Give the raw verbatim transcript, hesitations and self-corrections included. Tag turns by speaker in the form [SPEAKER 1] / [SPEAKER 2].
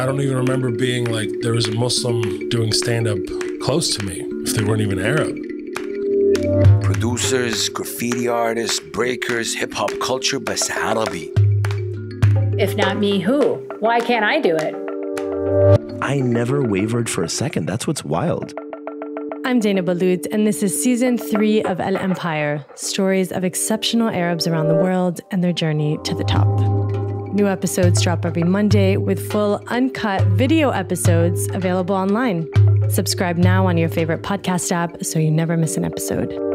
[SPEAKER 1] I don't even remember being like, there was a Muslim doing stand-up close to me, if they weren't even Arab.
[SPEAKER 2] Producers, graffiti artists, breakers, hip-hop culture, bas Arabi.
[SPEAKER 3] If not me, who? Why can't I do it?
[SPEAKER 4] I never wavered for a second. That's what's wild.
[SPEAKER 5] I'm Deena Ballout, and this is season three of El Empire, stories of exceptional Arabs around the world and their journey to the top. New episodes drop every Monday with full uncut video episodes available online. Subscribe now on your favorite podcast app so you never miss an episode.